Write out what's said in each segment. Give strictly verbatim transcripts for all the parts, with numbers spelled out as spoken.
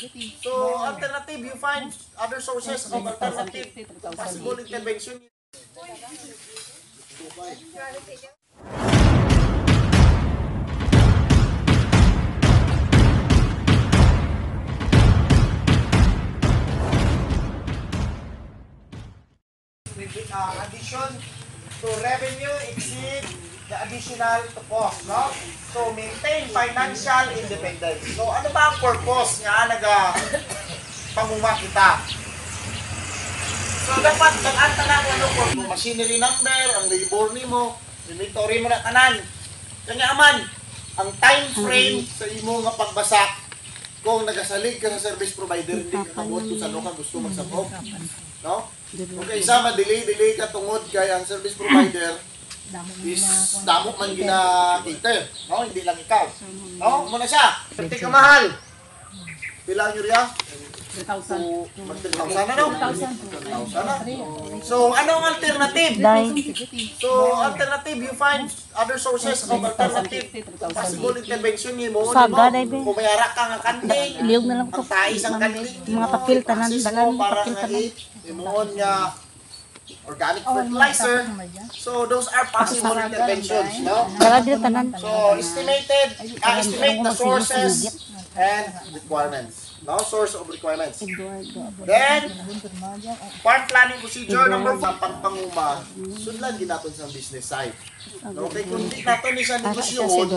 So, alternative, you find other sources of alternative possible intervention. With uh, addition to revenue exceed the additional to cost, no? So, maintain financial independence. So, ano ba ang purpose nga naga pamuma kita? So, dapat mag-anta na kung ano purpose. Machinery number, ang labor nimo, inventory mo na tanan. Kanya aman, ang time frame sa imo nga pagbasak kung nagasalig ka sa service provider, hindi ka kamuot kung saan ka gusto magsabog. No? Okay, isa ma-delay-delay ka tungod kay ang service provider is damo man gina-cater. No? Hindi lang ikaw. No? Muna siya. Pati ka mahal. Pila ang yurya? three thousand. three thousand na, no? three thousand na. So, anong alternative? So, alternative, you find other sources of alternative possible intervention ni mo. Kung mayara ka nga kanding, ang tais ang kanding, mga papel tanan, dalan papel tanan. Imuon nga organic fertilizer. So, those are possible interventions, no? So, estimated, uh, estimate the sources and requirements. No source of requirements. Then, farm planning procedure number one, pagpanguma, sudlan ginapon sa business side. Okay, kung di nato ni sa negosyon,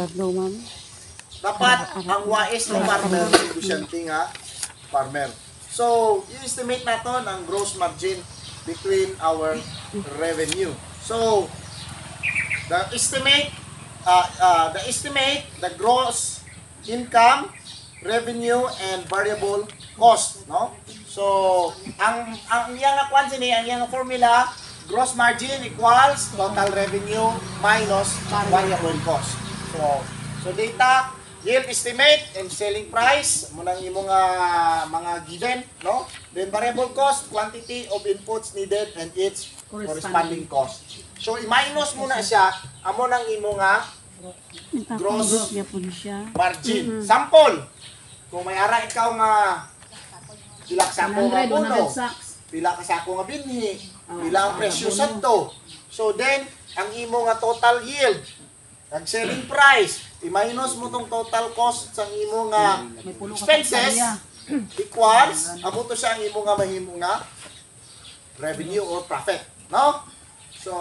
dapat ang wais ng farmer, negosyante nga, farmer. So, i-estimate natin ang gross margin between our revenue. So, the estimate, uh, uh, the estimate, the gross income, revenue and variable cost, no? So, ang ang iyang kwan sini, ang iyang formula, gross margin equals total revenue minus variable cost. So, so data, yield estimate and selling price, mo nang imong uh, mga given, no? Then variable cost, quantity of inputs needed and its corresponding cost. So, i-minus mo na siya, amo nang imong uh, gross margin. Sample. Kung may ara ikaw nga pila ka sako nga puno, pila ka sako nga binhi, pila ang presyo sadto. So then, ang imo nga total yield, ang selling price, i-minus mo tong total cost sa imo nga expenses equals, amo to siya ang imo nga mahimo nga revenue or profit, no? So,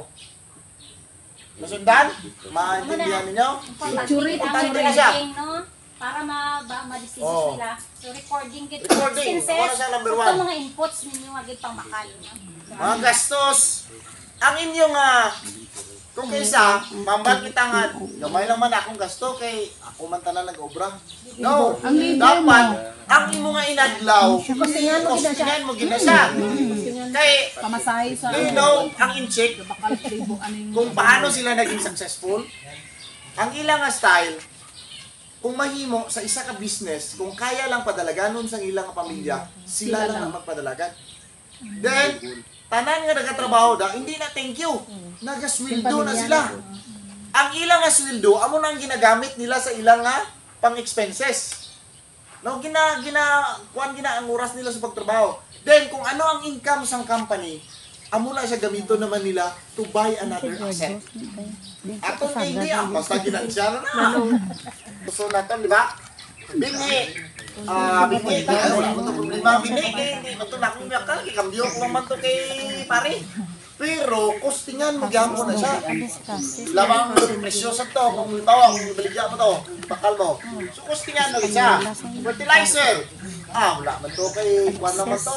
nasundan? Maintindihan ninyo? Importante na siya. Para ma-decision oh. nila. So, recording git recording. expenses. Ano number one? Ito mga inputs ninyo agad pang makan. Mga gastos. Ang inyong, uh, kung kaysa, mamban kita nga, gamay lang man akong gasto kay ako man tanan nag-obra. No, dapat, ang imo nga inadlaw, kostingan mo ginasa. Kay, do you know, ang in-check, kung paano sila naging successful, ang ilang style, kung mahimo sa isa ka business, kung kaya lang padalaganon sa ilang pamilya, sila, sila lang ang magpadalagan. Then, tanan nga nagatrabaho da, hindi na thank you. Nagasweldo na sila. Ang ilang nga sweldo, amo nang ginagamit nila sa ilang nga pang-expenses. No, gina gina kuan gina ang oras nila sa pagtrabaho. Then kung ano ang income sang company, amo na siya gamito naman nila to buy another asset. Atong hindi ang basta ginansya na. Gusto natin, di ba? Binhi. Ah, binhi. Wala mo ito problema. Binhi. Hindi mo ito nakumiyakal. Ikambyo ko naman ito kay pare. Pero, kostingan, magyamo na siya. Lamang presyo sa ito. Kung tawa, kung baligya mo ito, bakal mo. So, kostingan na siya. Fertilizer. Ah, wala man ito kay kuwan naman ito.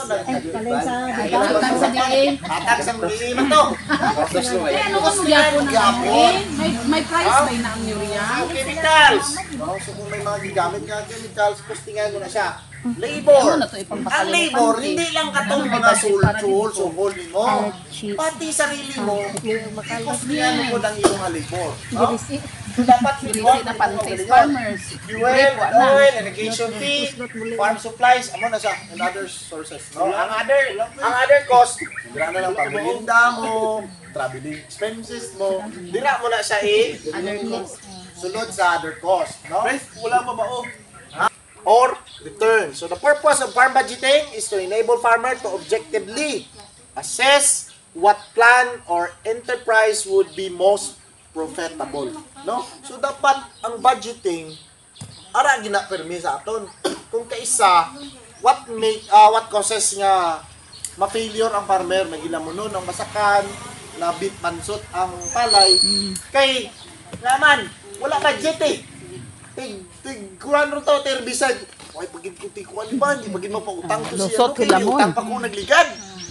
Atag sa diin. Atag sa diin man ito. Kostingan, magyamo. May price ba na ang urea? Chemicals. So, kung may mga gigamit nga chemicals, kostingan mo na siya. Labor. Ang labor, hindi lang katong mga sul-sul, suhol mo. Pati sarili mo, kostingan mo ng iyong labor. Dapat Bilis na panties farmers. Fuel, oil, irrigation fee, farm supplies, amo na siya, and other sources. No? Ang other, ang other cost, dira na lang pagbilinda mo, traveling expenses mo, dira mo na siya eh, Other cost. sunod sa other cost. No? Wala pa ba oh? or return. So the purpose of farm budgeting is to enable farmer to objectively assess what plan or enterprise would be most profitable, no? So dapat ang budgeting ara gina permi sa aton. Kung kaisa what make uh, what causes nga ma-failure ang farmer, nagilamunon ang masakan, nabit mansot ang palay kay naman wala budget eh. Tig tig kuan ro to herbicide. Oy pagid ko ti kuan ba, di pagid mo pa utang to siya. Lusot Okay, kilamon. utang pa ko nagligad.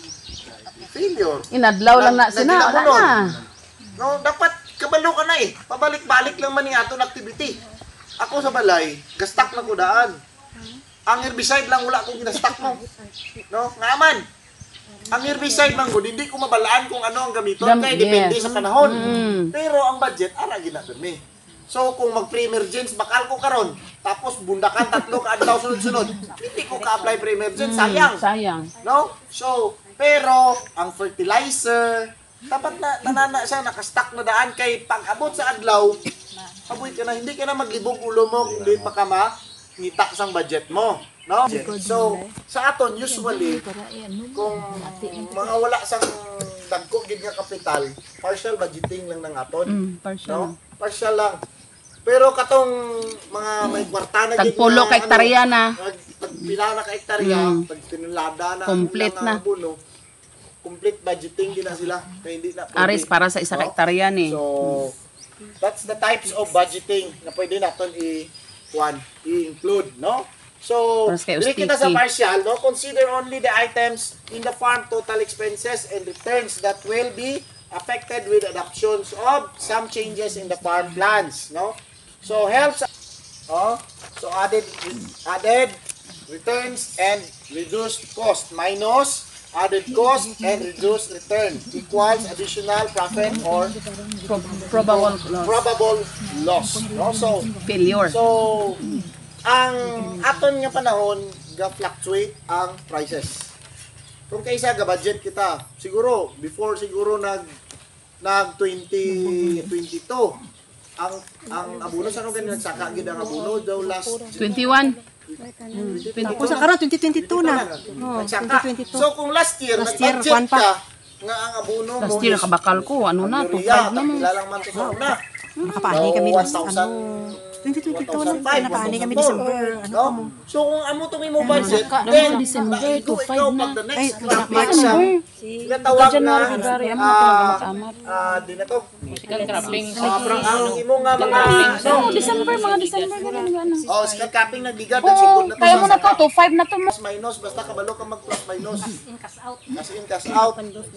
Failure. Inadlaw lang na Nag- sina, wala nagilamunon. na. No, dapat kabalo ka na eh. Pabalik-balik lang man ni aton activity. Ako sa balay, gastak na ko daan. Ang herbicide lang wala akong ginastak mo. No, ngaman. Ang herbicide man gud hindi ko mabalaan kung ano ang gamiton Dam- kay depende yes. sa panahon. Mm. Pero ang budget ara ginapermi. So kung mag pre-emergence bakal ko karon, tapos bundakan tatlo ka adlaw sunod-sunod, hindi ko ka-apply pre-emergence, sayang. Sayang. No? So, pero ang fertilizer, dapat na nanana siya nakastock na daan kay pag-abot sa adlaw, aboy ka na, hindi ka na maglibog ulo mo kung di pa ka ngita sang budget mo. No? So, sa aton usually kung mga wala sang dagko gid nga kapital, partial budgeting lang ng aton. Mm, partial. No? Partial lang. Pero katong mga may kwarta na gid Tagpulo nga, ka hektarya na. Pag, pag pila na ka hektarya, Mm. pag tinulada na, Complete ang na. abono, complete budgeting din na sila. Kaya hindi na pwede. Aris para sa isa ka hektarya ni. So, that's the types of budgeting na pwede natin i one, i-include, no? So, Para sa dili kita sa sticky. partial, no? Consider only the items in the farm total expenses and returns that will be affected with adoptions of some changes in the farm plans, no? So, helps, oh, so added, added returns and reduced cost minus added cost and reduced return equals additional profit or Pro- probable loss. probable loss. No? So, Failure. so ang aton nga panahon ga-fluctuate ang prices. Kung kaysa ga-budget kita, siguro before siguro nag nag twenty twenty-two ang ang abono sa ano ganyan nagsaka gid ang abono daw last twenty-one. Ako sa karon twenty twenty-two na. Oh, nagsaka. So kung last year Last year, nag-budget kuwan pa. ka nga ang abono mo Last year is- nakabakal ko. Ano na? Ang two urea, five na mo. takilalang man to sa una. Nakapaani kami one ng thousand, ano, twenty twenty-two na. one thousand five, Napaani kami one thousand four. December. Ano No? pa mo? So kung amo tong imo budget, Saka then naman December, naigo two five ikaw na. pag the Ay, next crop March year siya. na. Ginatawag na January, February, amo na ah, amat-amat. ah, di na to. Chicken crapping. Sobrang ang imo nga mga So, December, mga December ganyan gana. oh, skat capping nagbigat Oo, nagsikod na to. kaya mo sa na to, saka. two five na to mo. Plus minus basta kabalo ka mag plus minus. In, cash out. Cash in, cash out.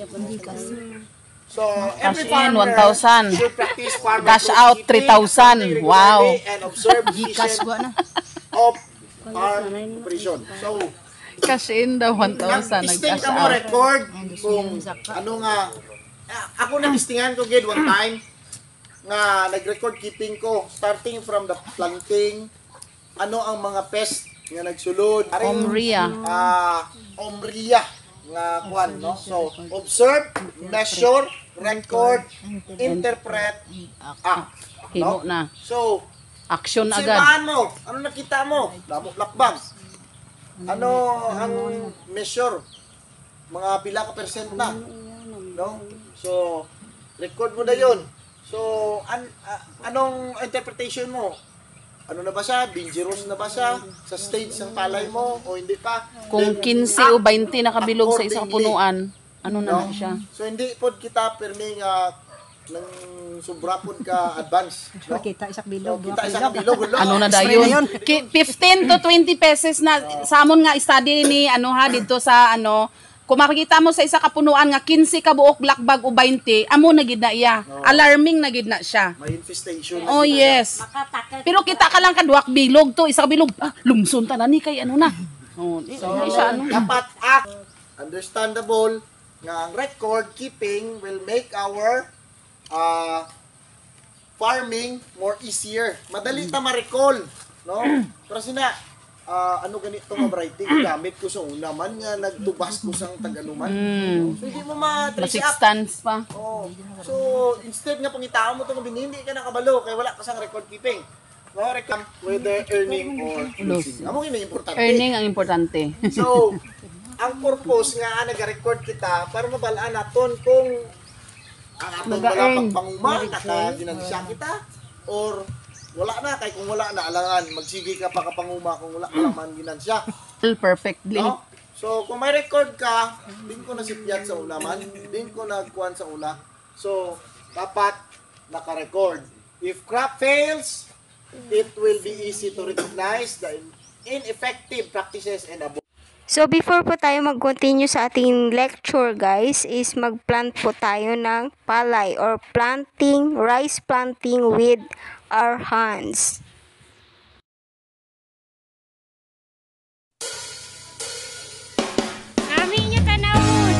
So, every Cash in, farmer one thousand. should practice farmer Cash bookkeeping out, three thousand. regularly Wow. and observe Gikas efficient gwa na. of farm operation. So, Cash in daw, one thousand. nag-listing Nag-cash ka mo out. record kung ano nga, ah, ako na-listingan ko gid one time nga nag-record keeping ko starting from the planting, ano ang mga pest nga nagsulod. Omria. Ah, omria nga kwan, no? So, observe, measure, record, interpret, act. Himo na. So, Action agad. sibahan mo. Ano nakita mo? Damo lakbang. Ano ang measure? Mga pila ka percent na. No? So, record mo na yun. So, an, a- anong interpretation mo? Ano na ba siya? Dangerous na ba siya? Sa stage ng palay mo? O hindi pa? Kung Then, fifteen o twenty nakabilog sa isang accordingly. punuan, ano na No? na siya? So, hindi po kita perming uh, ng sobra po ka advance. No? Makita isak So, bilog. kita isang bilog. ulo. Ano na Spray dayon? na yun. Ki- fifteen to twenty pesos na sa amon nga study ni ano ha dito sa ano kung makikita mo sa isa ka punuan nga fifteen ka buok lakbag o twenty, amo na gid na iya. Alarming na gid na siya. May infestation. Oh yes. Makatakal. Pero kita ka lang kaduak bilog to, isa ka bilog, ah, lumson ta na ni kay ano na. Oh, di So, di siya ano. dapat act understandable nga ang record keeping will make our uh, farming more easier. Madali ta ma-recall, no? Pero sina ah, ano ganito nga variety gamit ko sa una man nga nagtubas ko sang tagaluman. Mm. So hindi mo ma-trace Six up. tons pa. Oh. So, instead nga pangitao mo itong hindi ka nakabalo kaya wala ka sang record keeping. no reclam whether earning or losing. Amo gini importante. Earning ang importante. So, ang purpose nga nag-record kita para mabalaan naton kung ang aton wala pang panguma nakaginansya kita or wala na kay kung wala na alangan magsige ka pa kapanguma kung wala ka man ginansya. Perfectly. No? So, kung may record ka, din ko na sipyat sa una man, din ko nagkuhan sa una. So, dapat naka-record. If crop fails, it will be easy to recognize the ineffective practices and abuses. So before po tayo mag-continue sa ating lecture guys, is mag-plant po tayo ng palay or planting, rice planting with our hands. Amin nyo tanawon!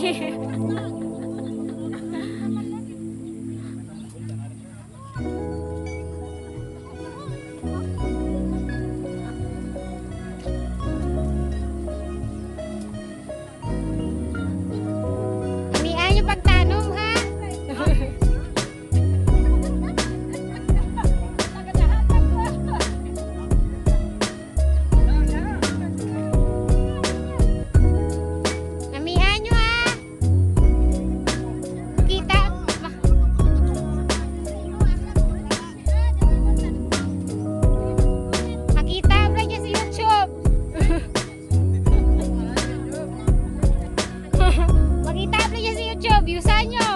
Inian yung pagtanom, ha? Amihan nyo, ha? Kita. Makita mo lang yan sa YouTube. Makita mo lang yan sa YouTube. Yusan nyo.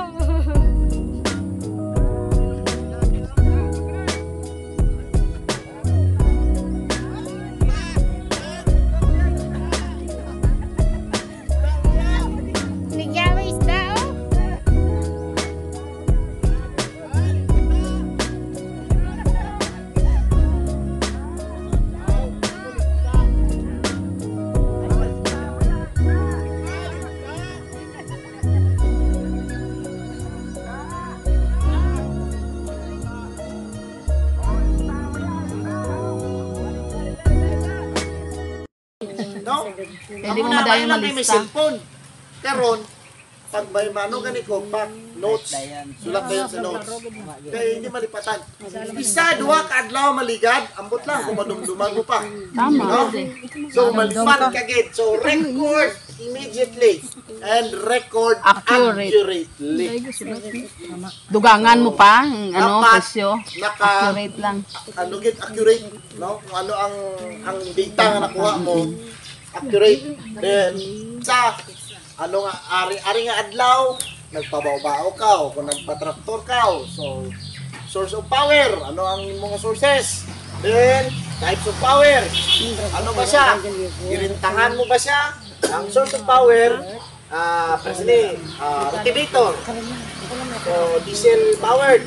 Nagyawa isda, oh. No? Pwede Amo mo na, madayon ayun lang may malista. cellphone. Karon, pag may mano gani ko, pack, notes, sulat na yun sa notes. Kaya hindi malipatan. Isa, duha, kaadlaw, maligad, ambot lang, kung madumduman mo pa. Tama. No? So, malipat kagid. So, record immediately and record Accurate. accurately. Dugangan mo pa, ang ano, Dapat presyo. naka, Accurate lang. ano git accurate, no? Kung ano ang ang data nga nakuha mo, accurate. Then, sa ano nga, ari, ari nga adlaw, nagpabaw-baw ka, o kung nagpatraktor ka, o. So, source of power, ano ang mga sources? Then, types of power, ano ba siya? Irintangan mo ba siya? Ang source of power, ah, presently, ah, rotivator. So, diesel powered.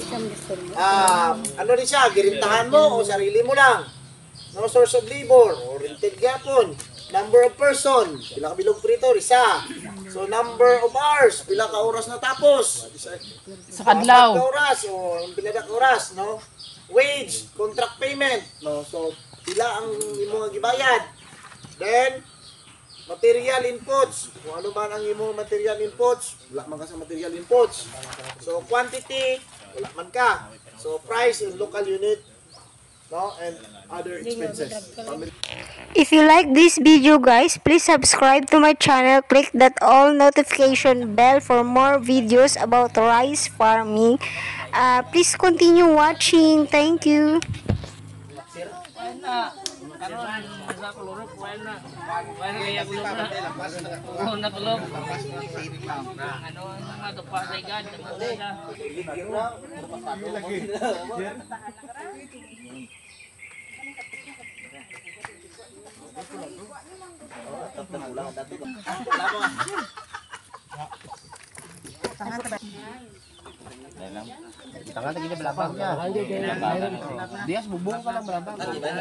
Ah, ano rin siya, girintahan mo o sarili mo lang. No source of labor o rented gyapon. Number of person, pila ka bilog operator, isa. So number of hours, pila ka oras na tapos. Sa kadlaw. Apat ka oras o pila ka oras, no? Wage, contract payment, no? So pila ang imong gibayad. Then material inputs, kung ano man ang imong material inputs, wala man ka sa material inputs. So quantity, wala man ka. So price in local unit, no, and other expenses. Family. If you like this video, guys, please subscribe to my channel. Click that all notification bell for more videos about rice farming. Uh, please continue watching. Thank you. Tangan lagi dia belakang niya. Dia bubung ka lang belakang.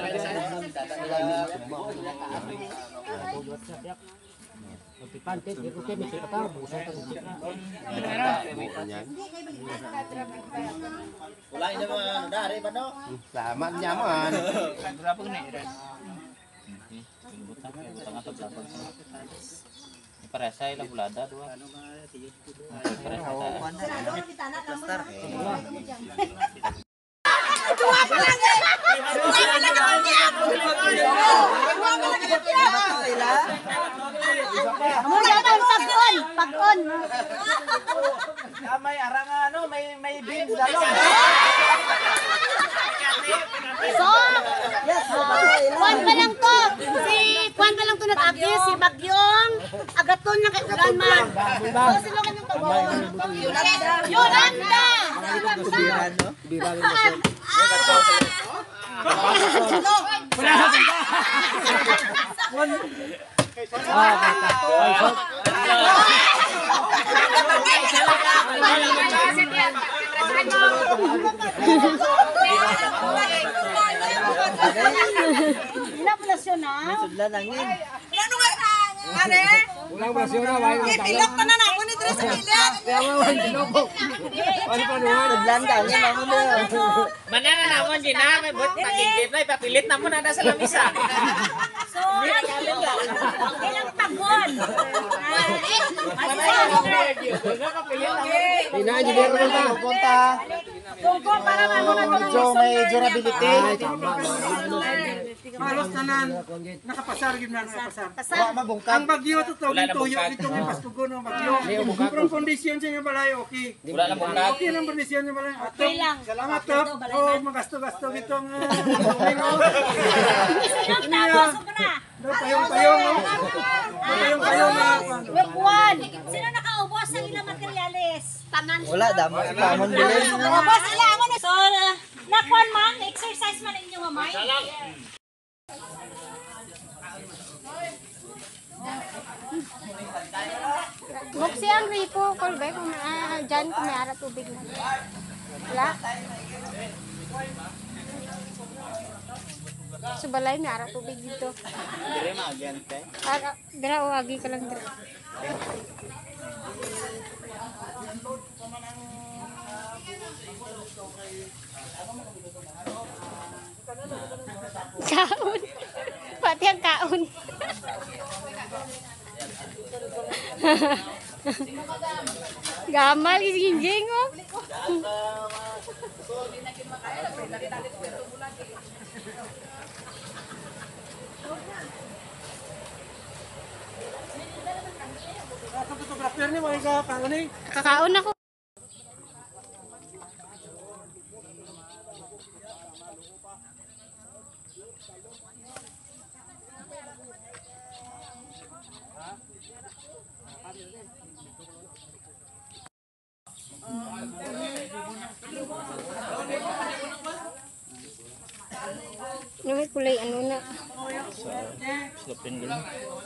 Wala ina mga dari pa no? Selamat nyaman. Paresay lang bulada dua. Pag-on! Pag-on! May arang ano, may may beans dalo. So, Kwan pa lang to. Si Kwan pa lang to nag-agi. Si Bagyong Agaton na kay Ulan man. So, sila ka ng tawag. Yolanda! Yolanda! Ina pala siya na. Ipilok ka na na ako ni Dres sa pilit. Manana naman din na, may but nagigit na, ipapilit na mo na sa lamisa. So, ilang tagon. Ina-engineer mo na. Pupunta. Tungko para ano na ito. Medyo may durability. Halos tanan nakapasar gid na nakapasar. Wa mabungkag. Ang bagyo to tawag tuyo itong ipastugon ng bagyo. From condition sa inyo balay okay. Wala na bungkag. Okay lang kondisyon niyo balay. Okay lang. Salamat top. Oh, magasto-gasto gitong domingo. Sinong tao sobra? Payong-payong. Payong-payong na. Week one. Sino nakaubos ng ilang materyales? Tanan. Wala damo. Pamon bilin. Ubos sila mo na. So, nakon man, exercise man inyo mamay. Buksi ang ripo, kolbe, kung uh, dyan kung may ara tubig na. Wala. So balay, may ara tubig dito. Dire maagente. Ara, dira o, agi ka lang dira. Kaon. Pati ang kaon. Gamal ginjing oh. Ang photographer ni mga kaano ni. Kakaon ako. May kulay ano na. Slopin gini.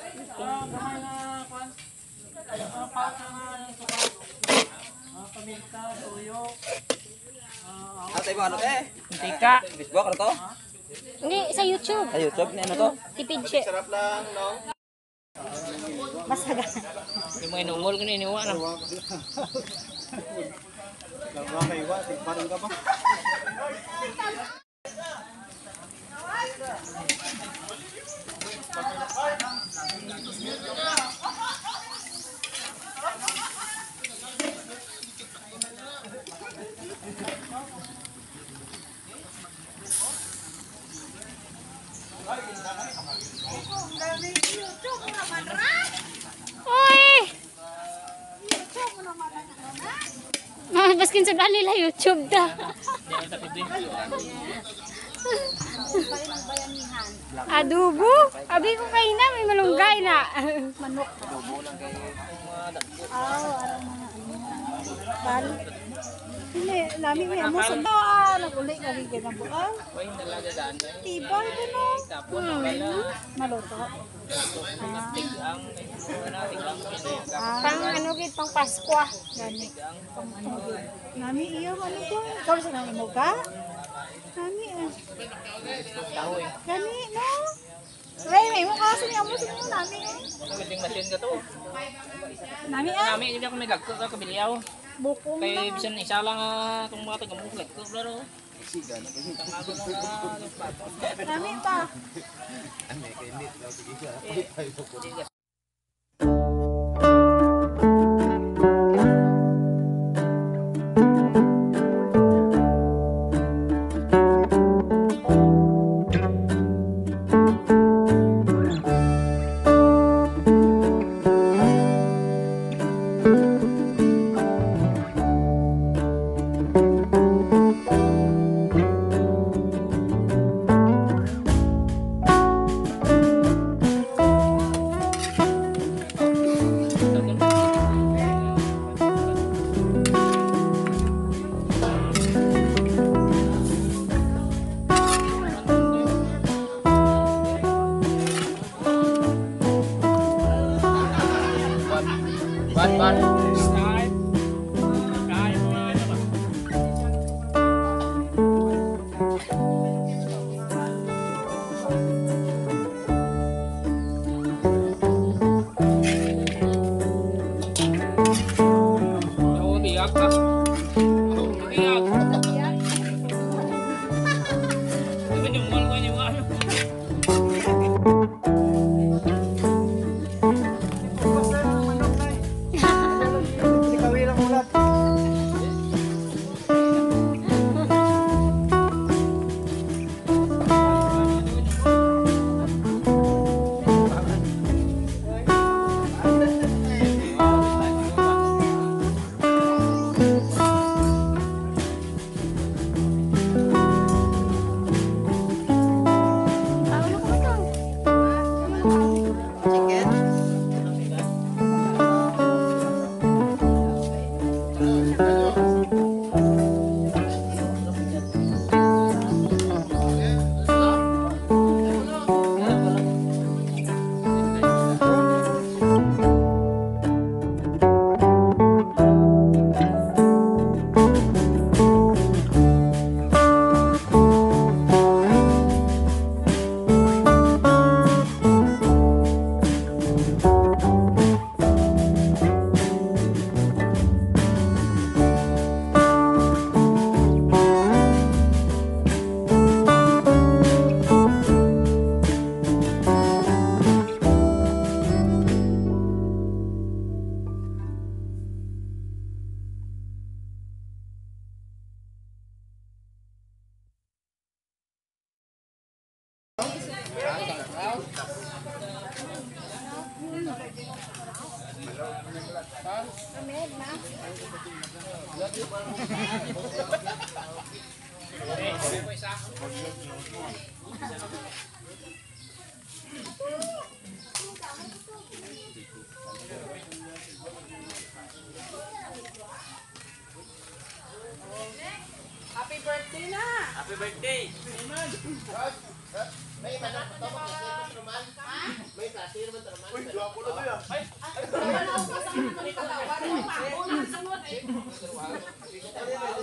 Atay mo ano eh? Tika. Facebook ano to? Hindi, sa YouTube. Sa YouTube ni ano to? Tipid siya. Sarap lang, no? Yung mga inungol ko na iniwa na. Gamay wa, tigparang ka pa. Oy! Ah, baskin sa nila YouTube da. Adobo? Abi ko kayo na, may malunggay na. Manok. Hindi, lami may amo sa doon. Nag-uli ka rin ka na bukaw. Uy, nalaga daan na. Tibay ka no. Tapon na pala. Maluto. Tigang. Ano, tigang. Pang ano gid pang Paskwa. Gani. Pang ano yun. Nami iyo, ano ko? Ikaw sa nang imo ka? Nami eh. Gani, no? Ray, may mo kasi niya mo sa mo nami eh. Pwedeng machine ka to. Nami ah. Kami, hindi ako may gagko ka kabiliyaw. Bukong Kaya na. bisan isa lang ah, itong mga taga-mong gagko. Laro. Nami pa. Ban, ban. Happy birthday na! Happy birthday. May manok to mo kasi Roman. May kasi naman to Roman. Uy, gwapo na to ya. Ay, ay, ay, ay, ay, ay, ay, ay, ay, ay, ay, ay, ay,